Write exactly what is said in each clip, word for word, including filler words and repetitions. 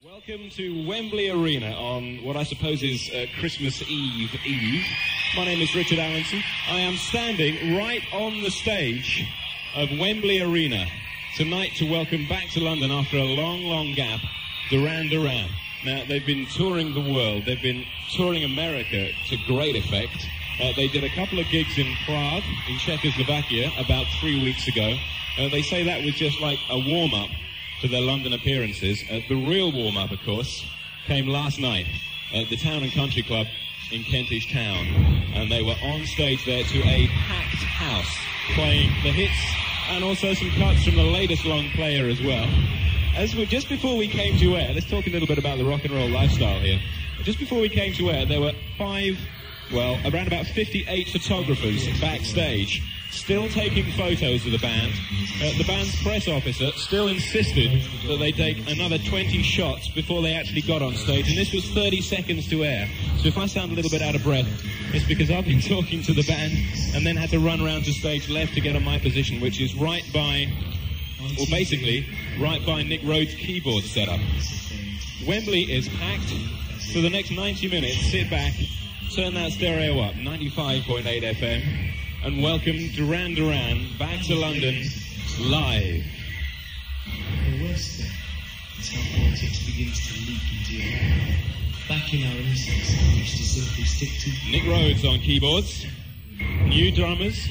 Welcome to Wembley Arena on what I suppose is uh, Christmas Eve Eve. My name is Richard Allenson. I am standing right on the stage of Wembley Arena tonight to welcome back to London after a long, long gap, Duran Duran. Now, they've been touring the world. They've been touring America to great effect. Uh, they did a couple of gigs in Prague, in Czechoslovakia, about three weeks ago. Uh, they say that was just like a warm-up to their London appearances. Uh, the real warm-up, of course, came last night at the Town and Country Club in Kentish Town. And they were on stage there to a packed house, playing the hits and also some cuts from the latest long player as well. As we, just before we came to air, let's talk a little bit about the rock and roll lifestyle here. Just before we came to air, there were five, well, around about fifty-eight photographers backstage, still taking photos of the band. Uh, the band's press officer still insisted that they take another twenty shots before they actually got on stage, and this was thirty seconds to air. So if I sound a little bit out of breath, it's because I've been talking to the band and then had to run around to stage left to get on my position, which is right by, well, basically, right by Nick Rhodes' keyboard setup. Wembley is packed. For the next ninety minutes, sit back, turn that stereo up, ninety-five point eight F M, and welcome Duran Duran back to London, live. The worst thing is how politics begins to leak into your life. Back in our innocence, I used to simply stick to... Nick Rhodes on keyboards, new drummers,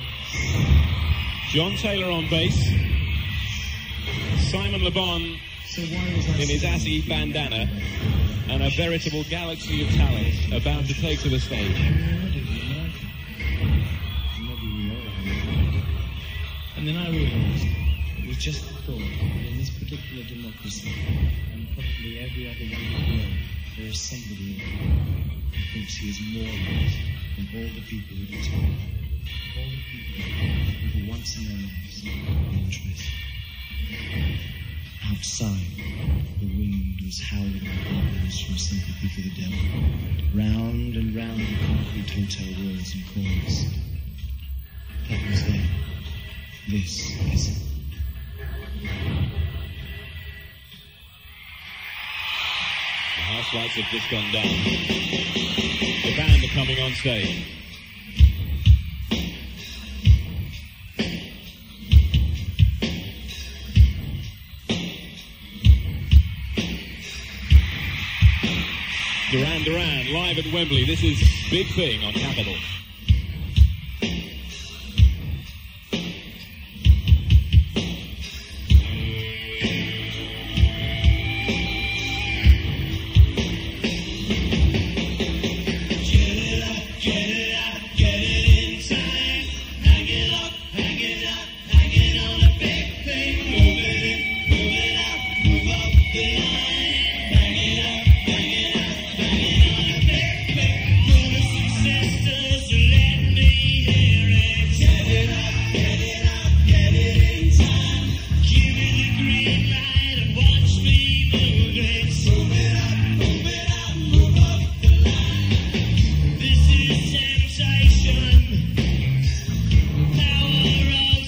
John Taylor on bass, Simon Le Bon so why was I in his Assy bandana, and a veritable galaxy of talent about to take to the stage. And then I realised it was just the thought that in this particular democracy, and probably every other one in the world, there is somebody who thinks he is more right than all the people who do talk. All the people who once in their lives were interested. Outside, the wind was howling like bubbles from sympathy for the devil. Round and round the concrete hotel walls and corners. That was there. This is. The house lights have just gone down. The band are coming on stage. Duran Duran, live at Wembley. This is Big Thing on Capital.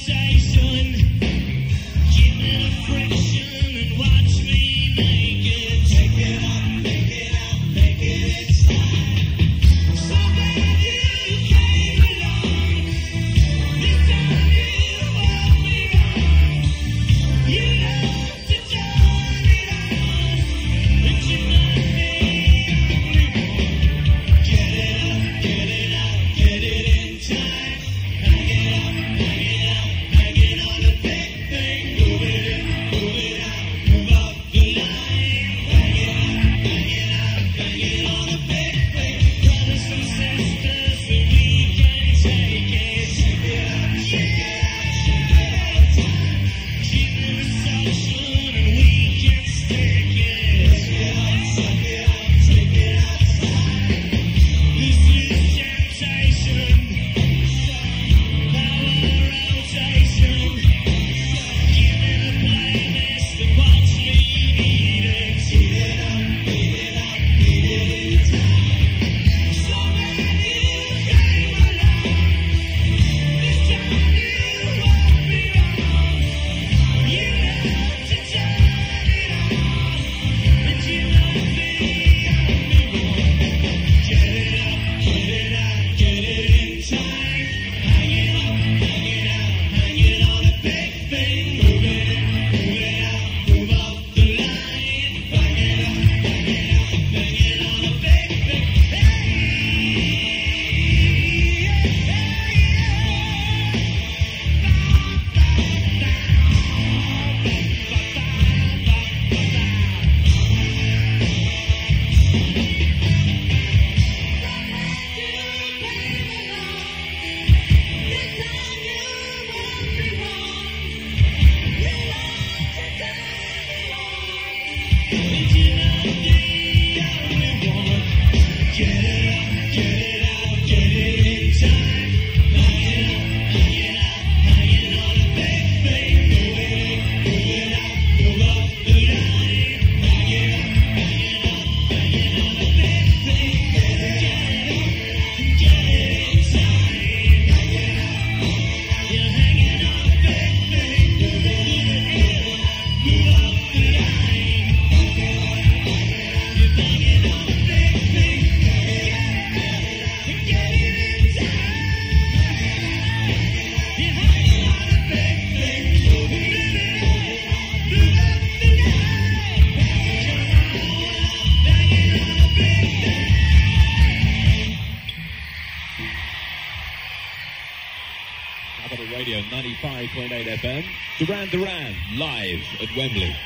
Friction and watch me make it. on ninety-five point eight F M. Duran Duran, live at Wembley.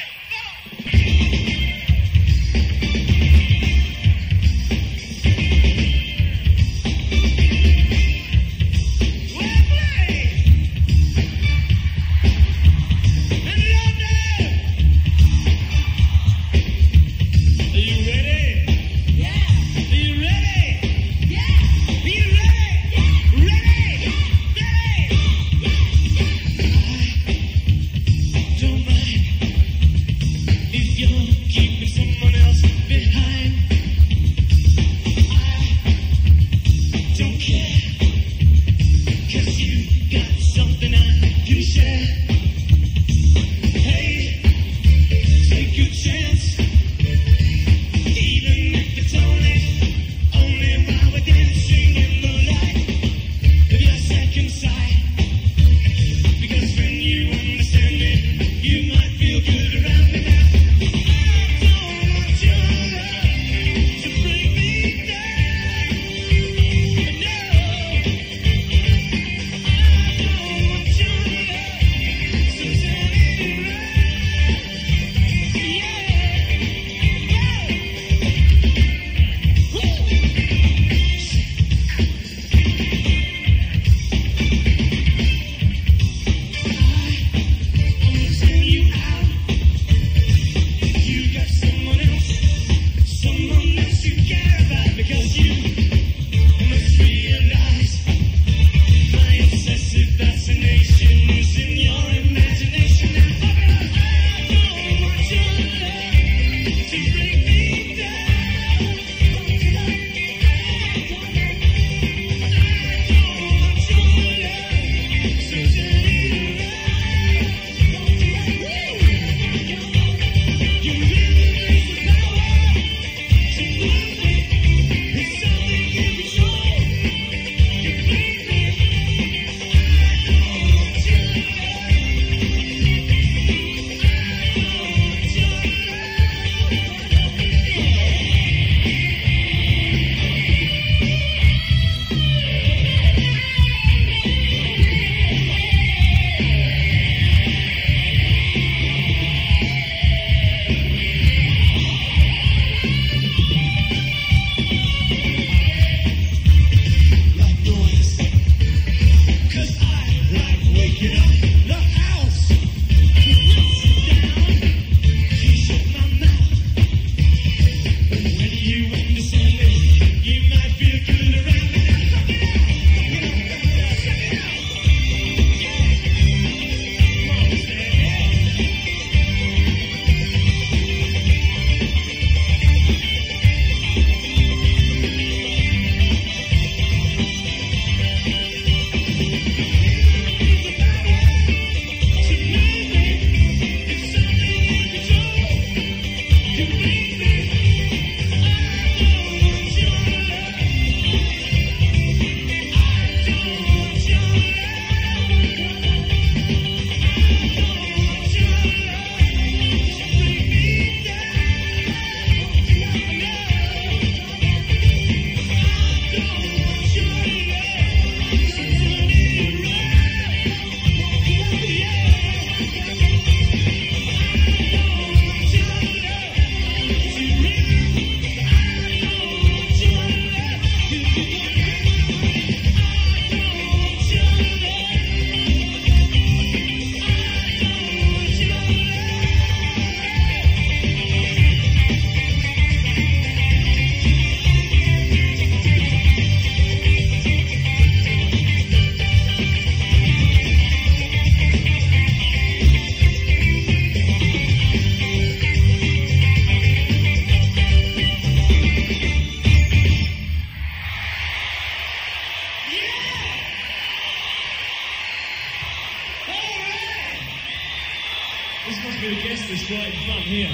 this right in front here.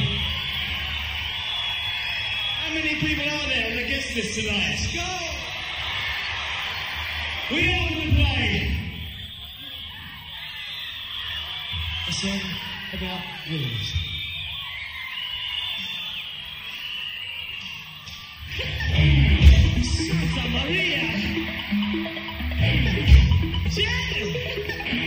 How many people are there that gets this tonight? Let's go! We are going to play a song about wolves. Santa Maria! Yeah!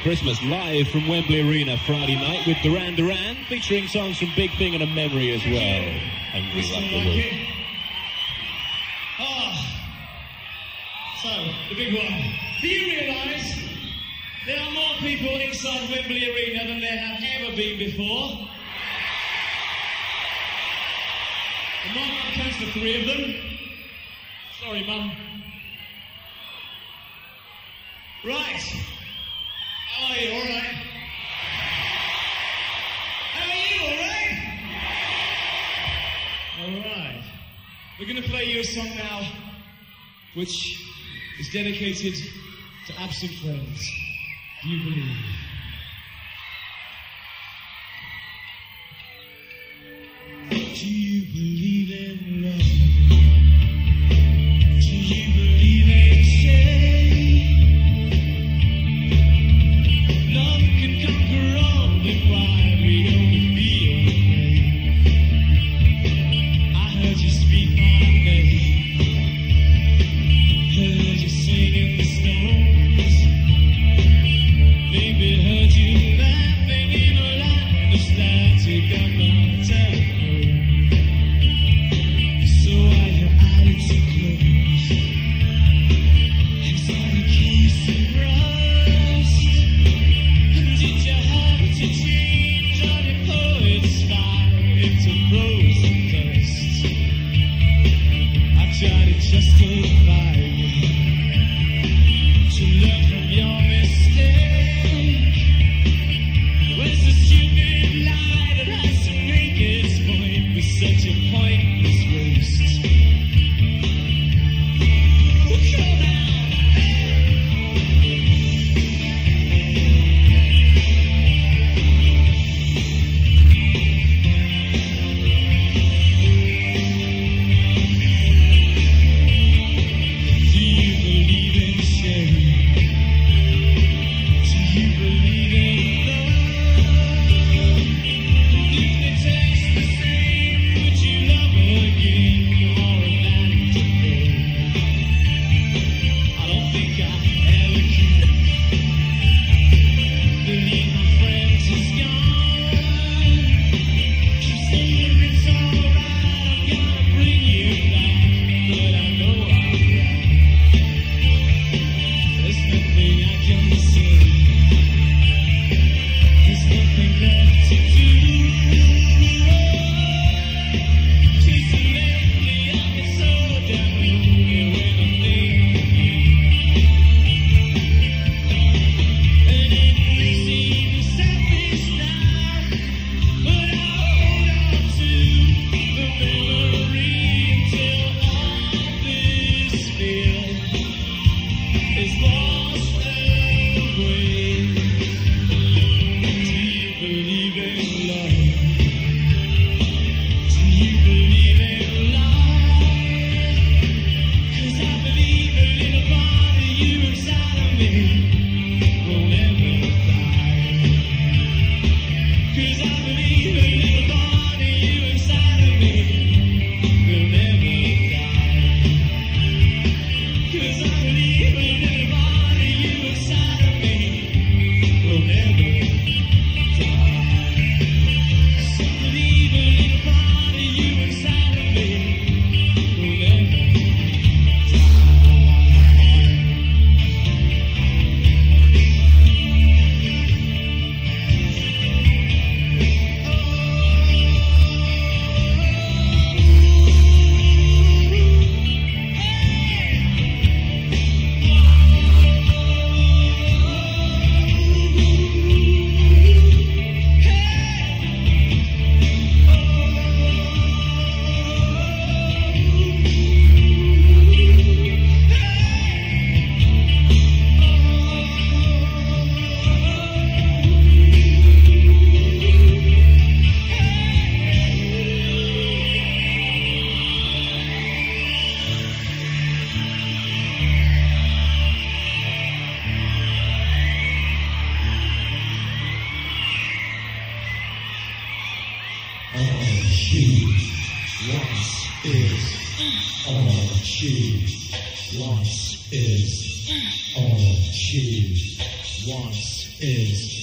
Christmas, live from Wembley Arena Friday night with Duran Duran, featuring songs from Big Thing and A Memory as well. And we love the world. Oh. So, the big one. Do you realise there are more people inside Wembley Arena than there have ever been before? And my mum counts the three of them. Sorry, Mum. Right. How are you? All right? How are you? All right? All right. We're going to play you a song now which is dedicated to absent friends. Do you believe? Do you believe in love? Do you believe in shame? Love can conquer all, then why we only feel pain? I heard you speak my name, heard you sing in the stones, maybe heard you laughing in a line of static on the telephone. So why your eyes are closed? Inside a case of rust. And did you have to change all your poet's fire into frozen dust? I try to justify it, to learn from your mistake. Where's the stupid lie that has to make its point with such a pointless waste? Oh, come on. Do you believe in shame? Do you believe in love? If it tastes the same, would you love again or abandon? I don't think I ever can believe my friend is gone. Keep saying it's alright, I'm gonna bring you back, but I know I'm wrong. There's nothing I can say. There's nothing left to do. Chasing lately, I've been so damn lonely when I think of you. And it may seem selfish now, but I hold on to the memory until all this fear is lost away. Do you believe in love? Do you believe in life? 'Cause I believe a little part of you inside of me will never die. 'Cause I believe a little part of you inside of me will never die. 'Cause I believe a little part of you inside of me will never die. So believe a little part of you inside of me will never die. All she wants is, all she wants is, all she wants is.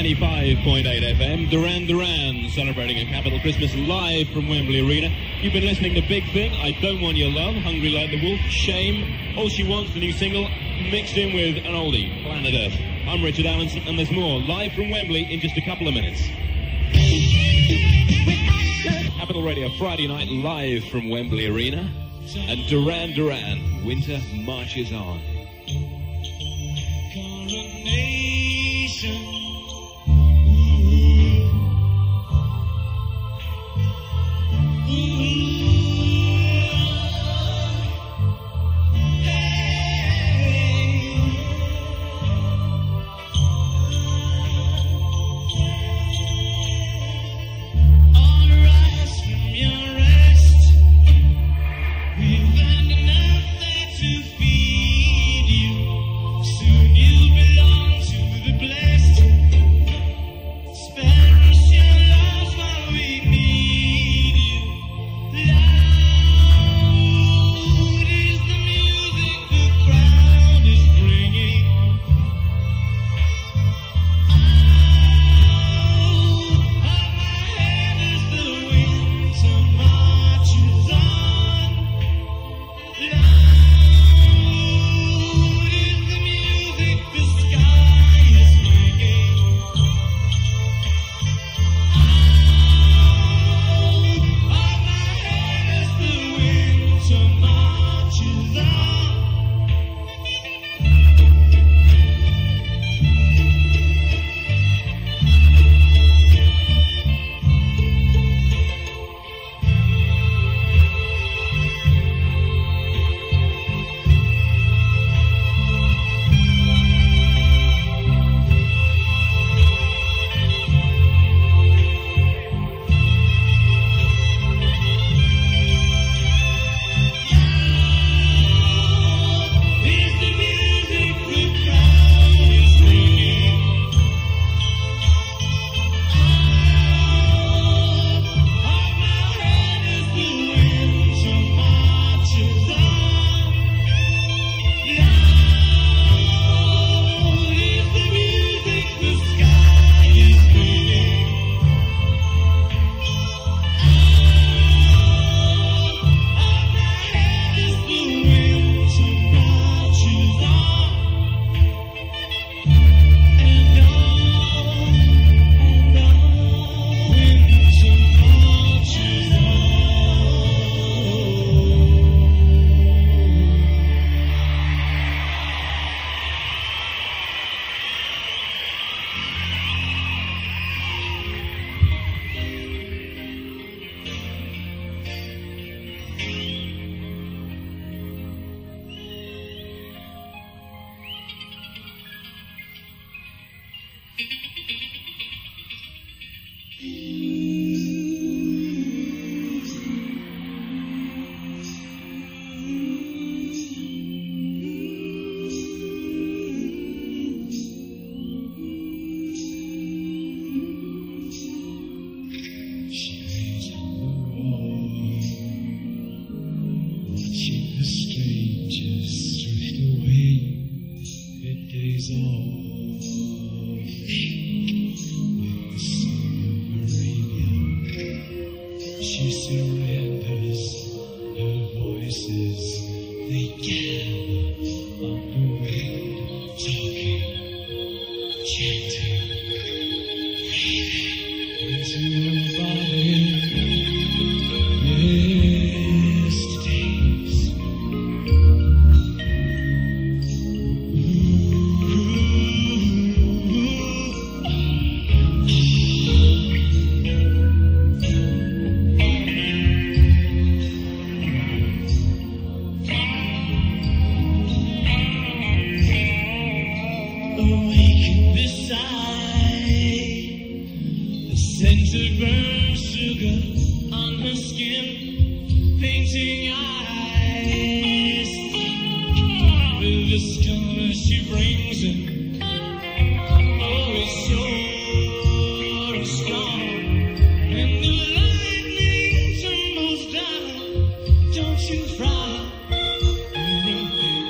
ninety-five point eight F M. Duran Duran celebrating a Capital Christmas live from Wembley Arena. You've been listening to Big Thing, I Don't Want Your Love, Hungry Like the Wolf, Shame, All She Wants, the new single, mixed in with an oldie, Planet Earth. I'm Richard Allenson, and there's more live from Wembley in just a couple of minutes. Capital Radio Friday night live from Wembley Arena, and Duran Duran, Winter Marches On. Coronation.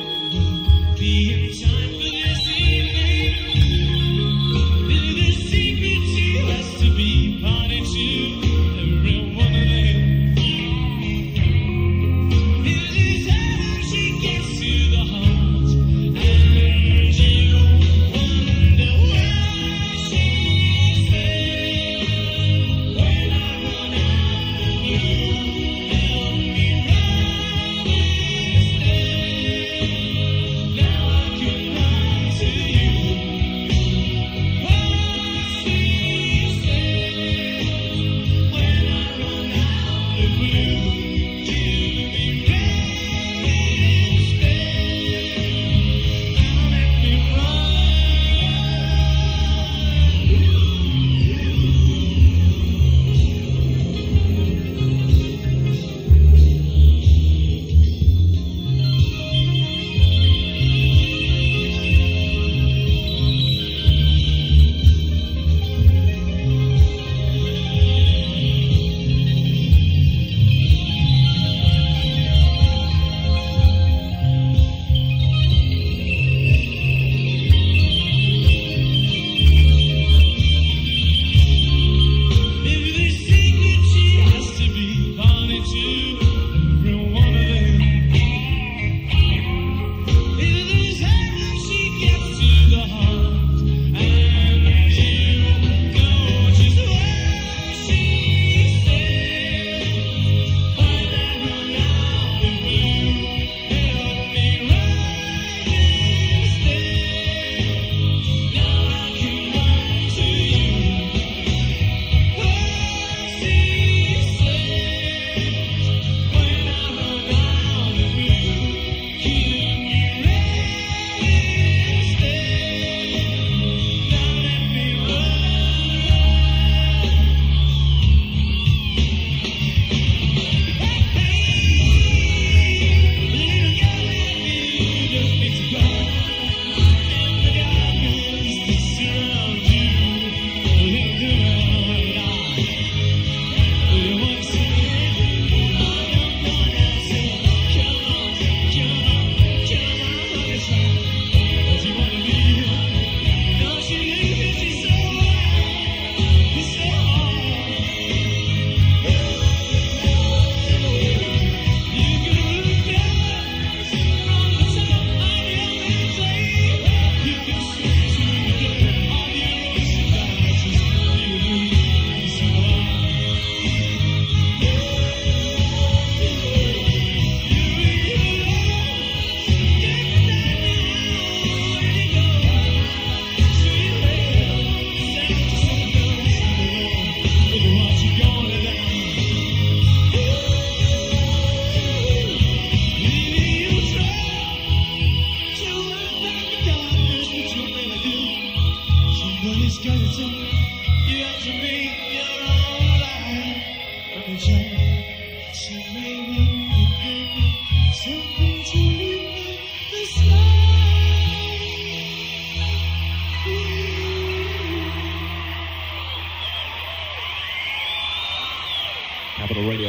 Be in time for this evening. Do the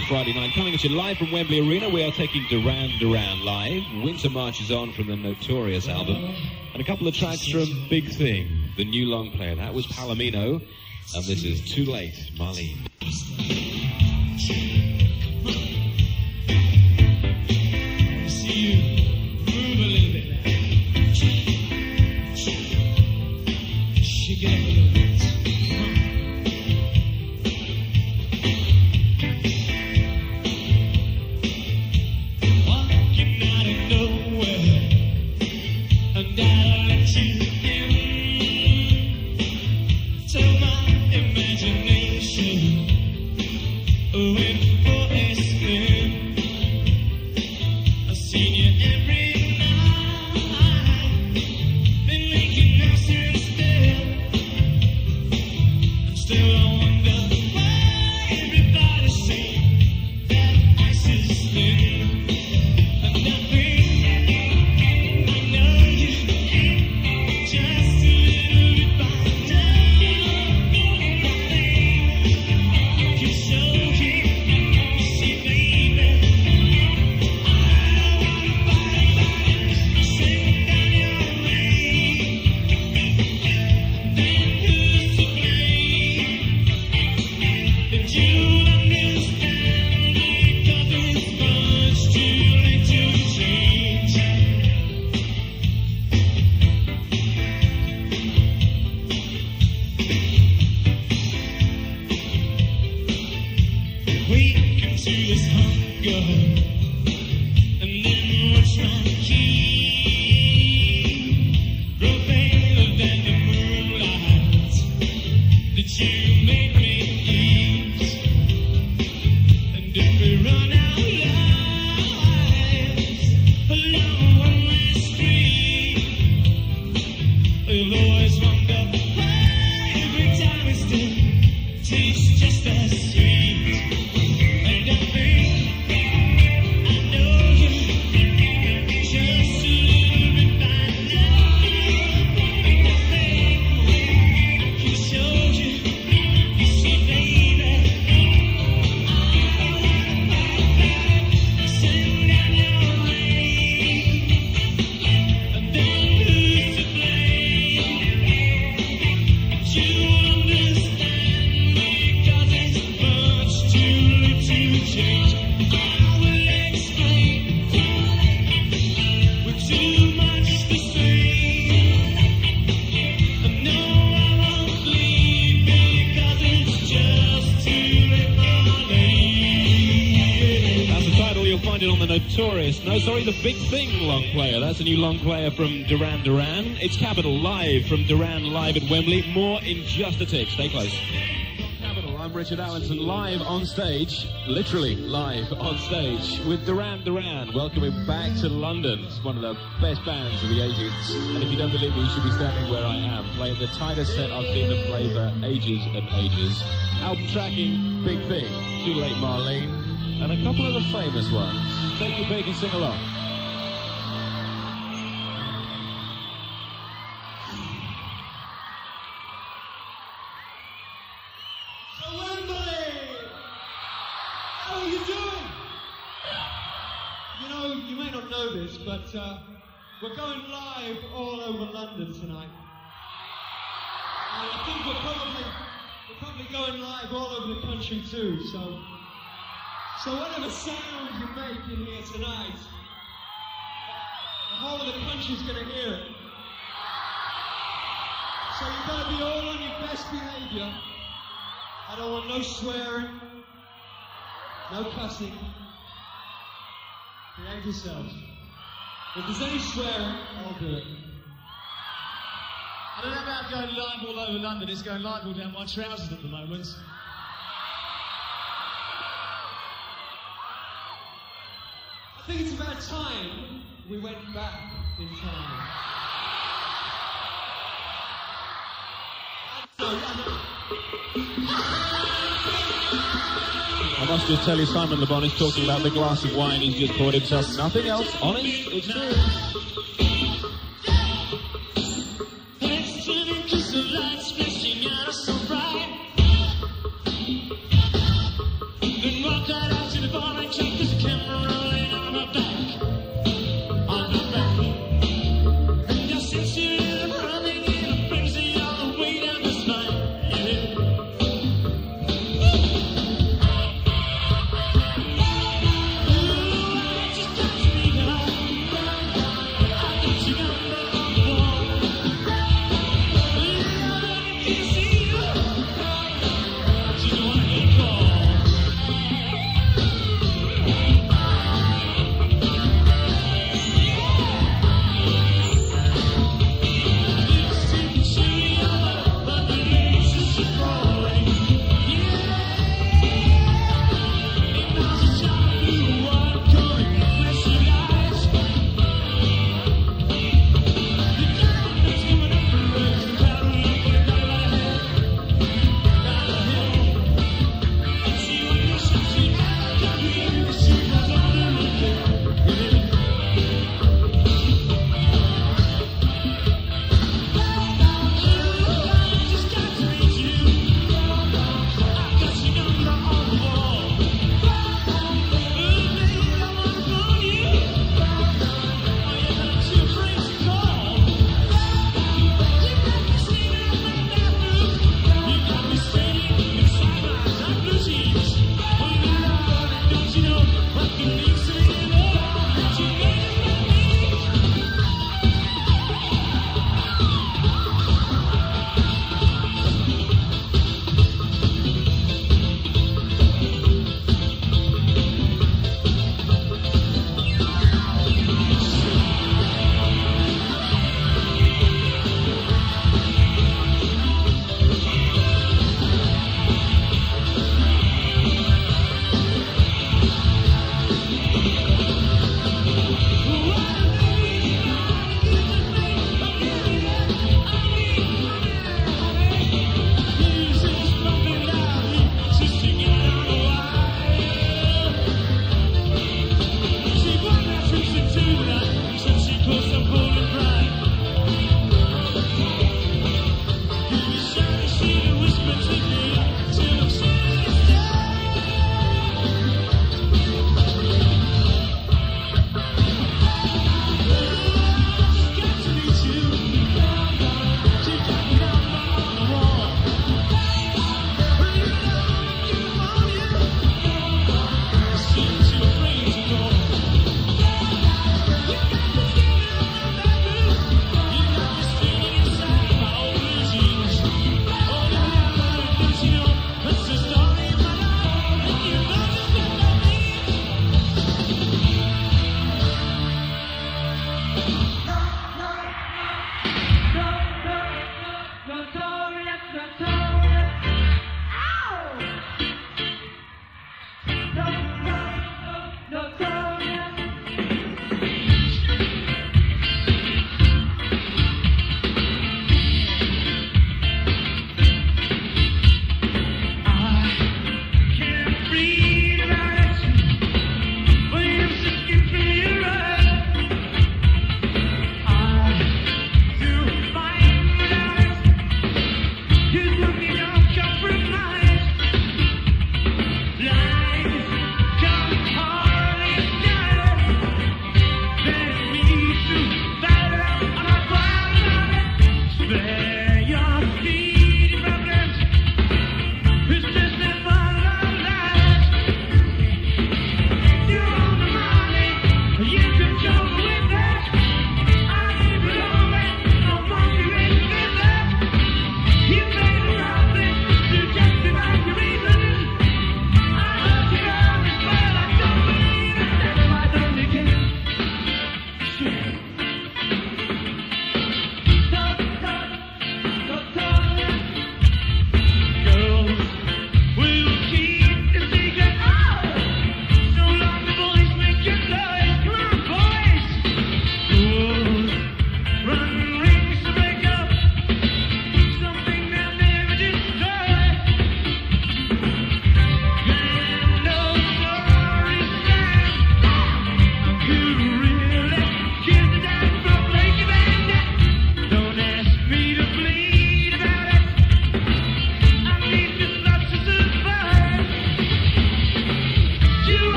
Friday night. Coming at you live from Wembley Arena, we are taking Duran Duran live. Winter marches on from the Notorious album. And a couple of tracks from Big Thing, the new long player. That was Palomino. And this is Too Late, Marlene. See you move a little bit now. Shake it up a little bit. Walking out of nowhere, and I'll let you in. Tell my imagination with voices. I've seen you every night, been making us instead. And still I wonder why everybody's saying that ice is thin. And I think I know you just a little bit behind up. I can show you, you see, baby, I don't wanna fight about it. Send down your way, then who's to blame? But you'll understand because it's much too late to change. Wake into this hunger, and then we'll try to keep grow paler than the moonlight that you made me eat. And if we run our lives along one-way street, we'll always wonder why every time it still tastes just as sweet. And I think I know you just a little bit by now. And I think I can show you, you see, baby, I don't wanna fight back. Send down your way, and then who's to blame? But you'll understand because it's much too late to change. I will explain with too much to say. And no, I won't leave because it's just too late, Marlene. That's the title. You'll find it on the Notorious. No, sorry, the Big Thing long player. That's a new long player from Duran Duran. It's Capital live from Duran live at Wembley. More in just a tick. Stay close. Capital, I'm Richard Allenson, live on stage, literally live on stage with Duran Duran. Welcoming back to London. It's one of the best bands of the eighties. And if you don't believe me, you should be standing where I am, playing the tightest set I've seen them play for ages and ages. Album tracking, Big Thing, Too Late, Marlene, and a couple of the famous ones. Take your pick and sing along. So Wembley, how are you doing? You know, you may not know this, but uh, we're going live all over London tonight. And I think we're probably we're probably going live all over the country too. So, so whatever sound you make in here tonight, the whole of the country's going to hear it. So you better be all on your best behaviour. I don't want no swearing, no cussing. Behave yourselves. If there's any swearing, I'll do it. I don't know about going live all over London, it's going live all down my trousers at the moment. I think it's about time we went back in time. I must just tell you, Simon Le Bon is talking about the glass of wine he's just poured himself. Nothing else. Honest, it's true. Let's turn into some lights flashing out so bright. Then walk out after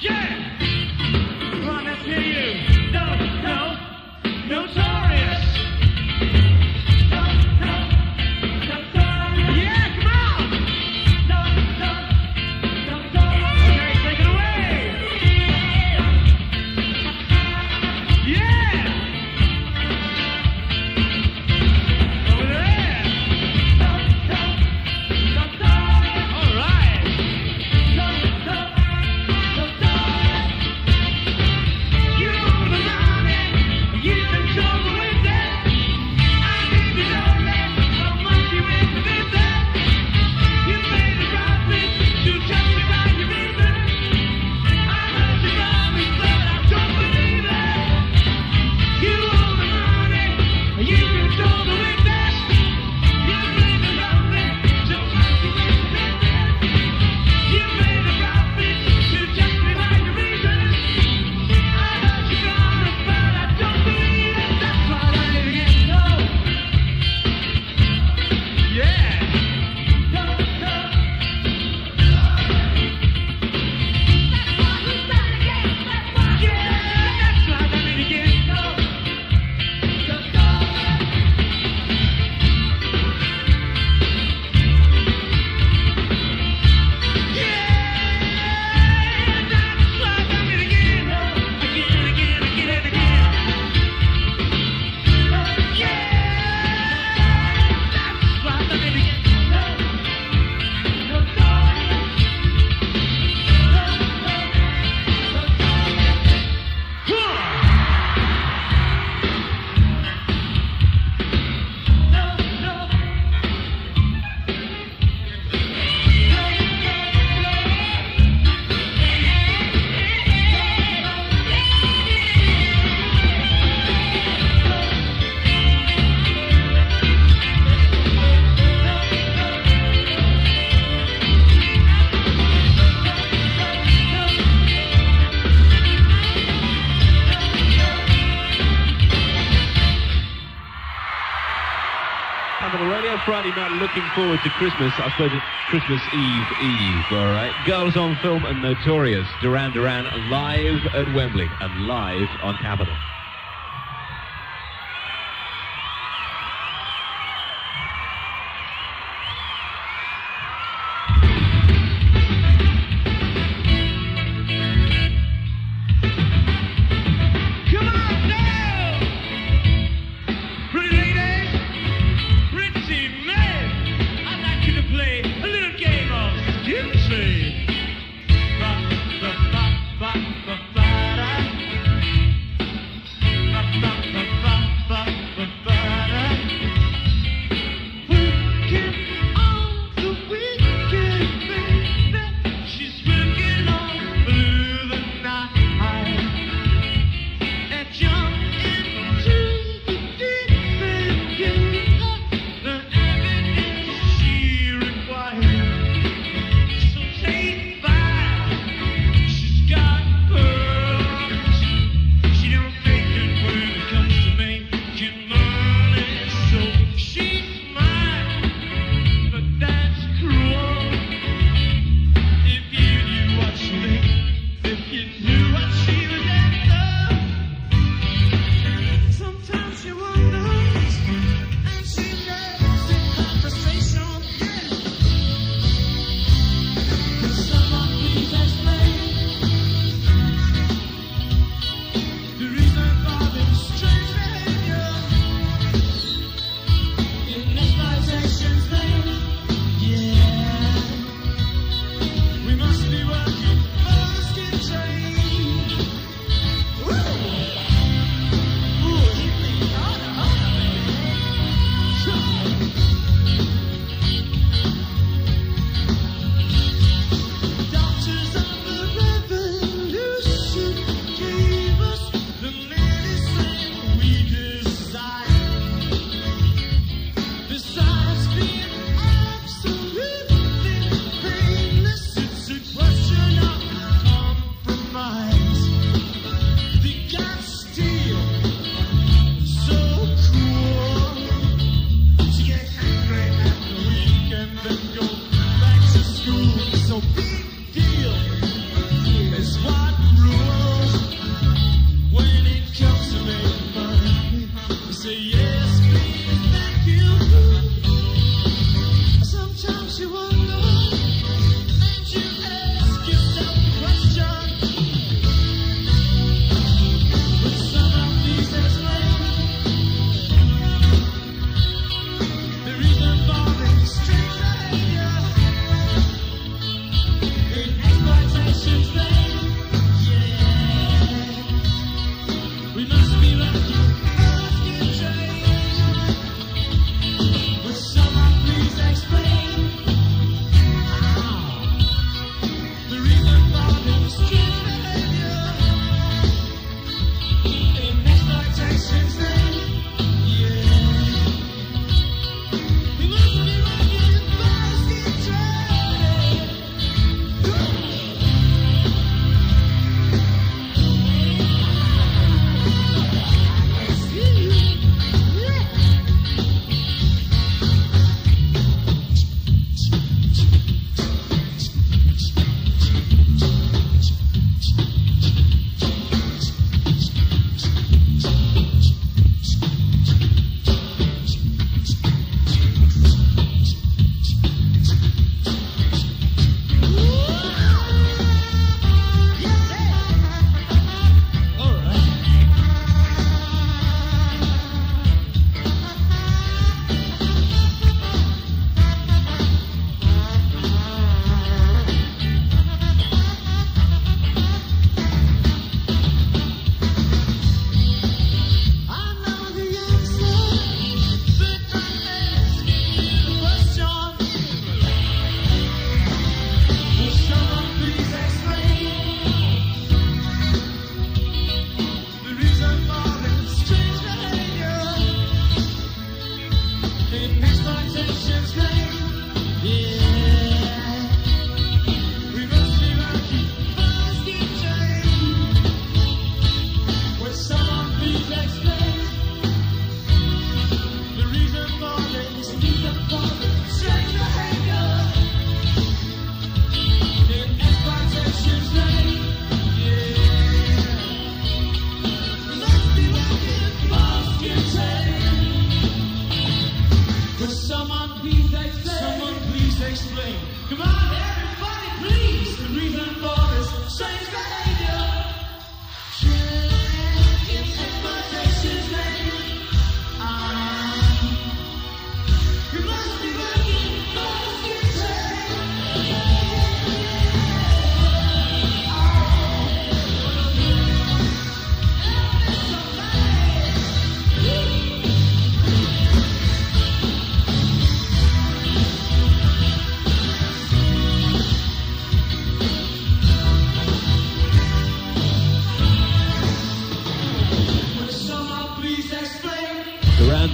Friday night, looking forward to Christmas. I suppose it's Christmas Eve Eve, all right? Girls on Film and Notorious. Duran Duran live at Wembley and live on Capitol. We must be working for skin change.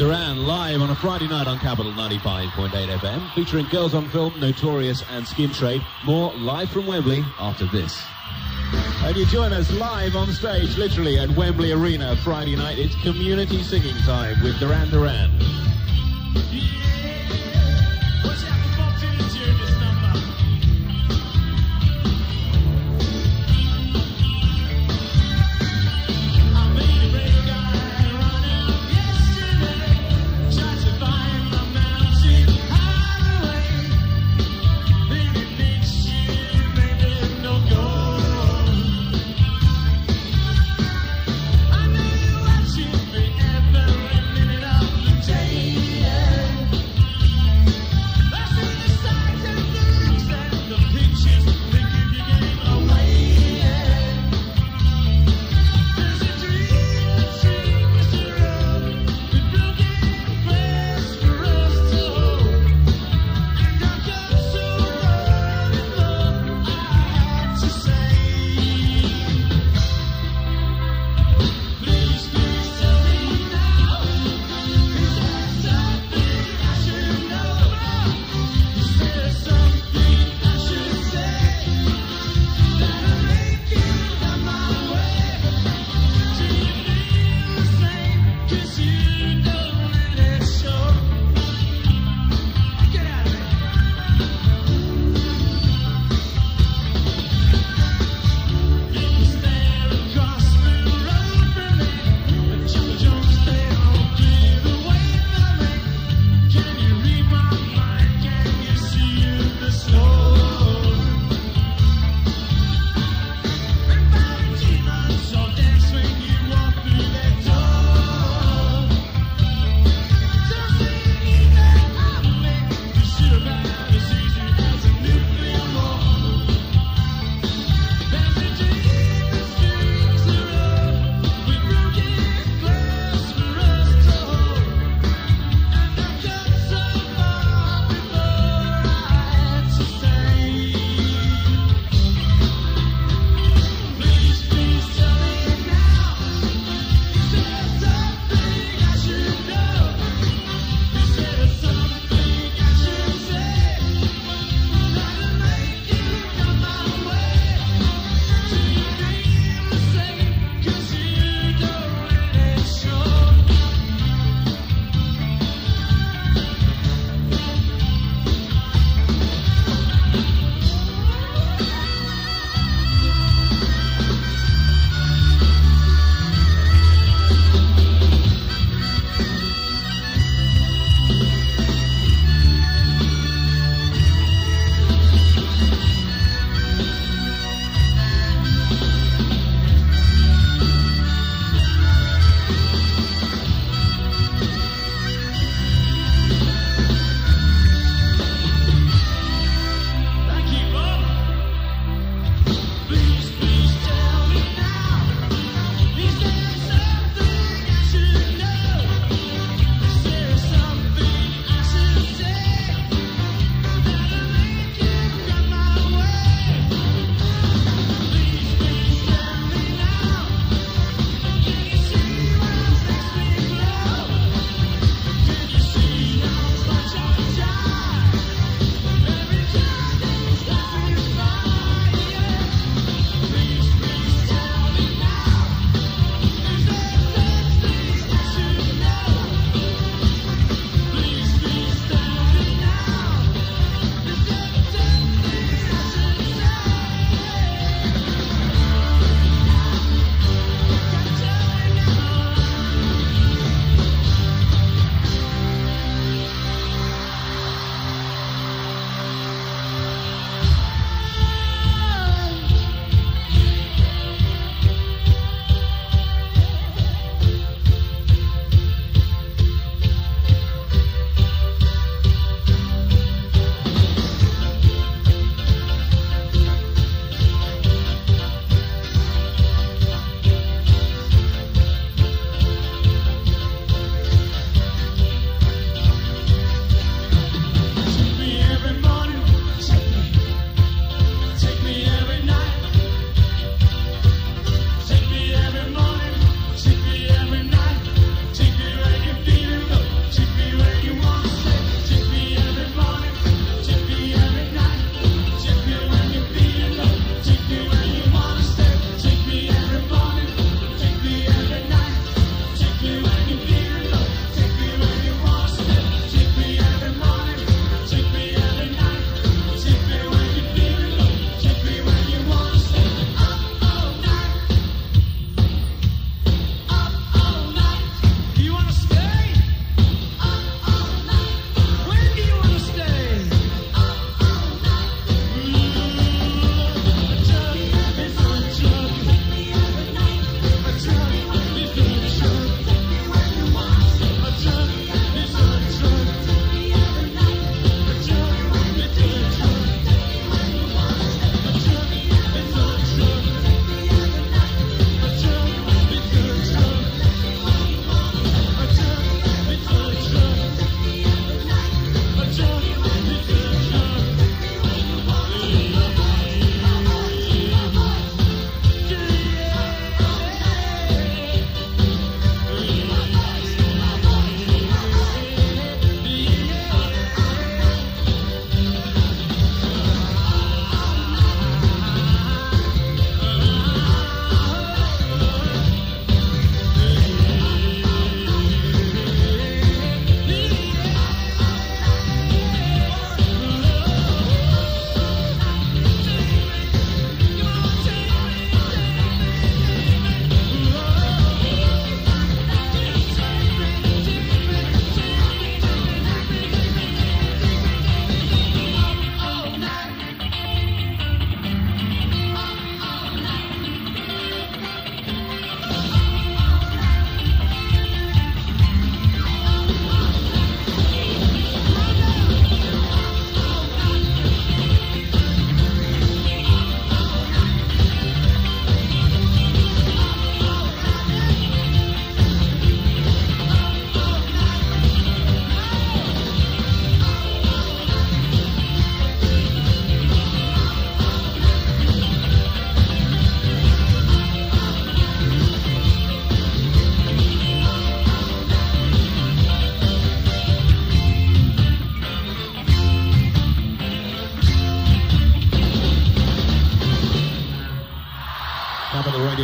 Duran live on a Friday night on Capital ninety-five point eight F M, featuring Girls on Film, Notorious and Skin Trade. More live from Wembley after this. And you join us live on stage, literally, at Wembley Arena Friday night. It's community singing time with Duran Duran. Every minute of the day, yeah. That's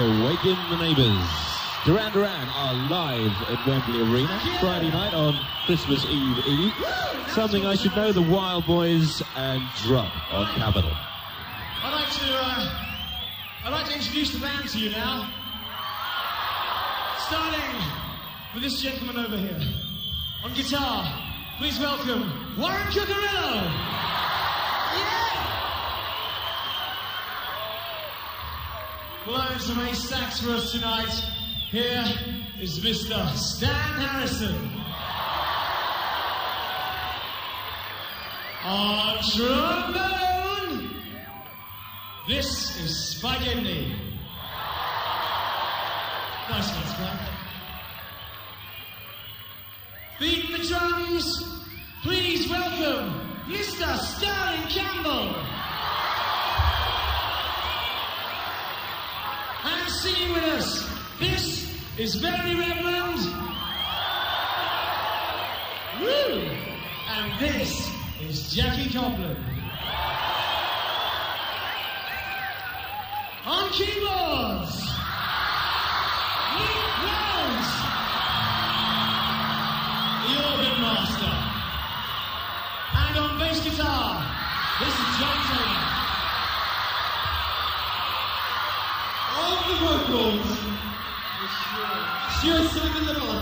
Awaken the Neighbours. Duran Duran are live at Wembley Arena Friday night on Christmas Eve Eve. Something I should know, the Wild Boys and Drum on Capitol. I'd like to, uh, I'd like to introduce the band to you now. Starting with this gentleman over here. On guitar, please welcome Warren Cucurello. Yeah! Blowing some ace sax for us tonight. Here is Mister Stan Harrison. On trombone, this is Spaghetti. Nice one, Spag. Beating the drums, please welcome Mister Sterling Campbell. And singing with us, this is Very Reverend. Woo! And this is Jackie Copland. On keyboards, Nick Rose, the organ master. And on bass guitar, this is John Taylor. All the vocals, Monsieur Simon Little.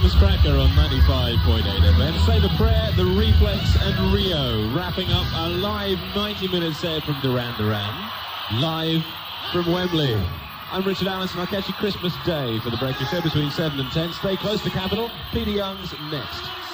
Christmas cracker on ninety-five point eight F M. Say the Prayer, The Reflex and Rio, wrapping up a live ninety minute set from Duran Duran, live from Wembley. I'm Richard Allenson. I'll catch you Christmas Day for the breakfast show between seven and ten. Stay close to Capital. Peter Young's next.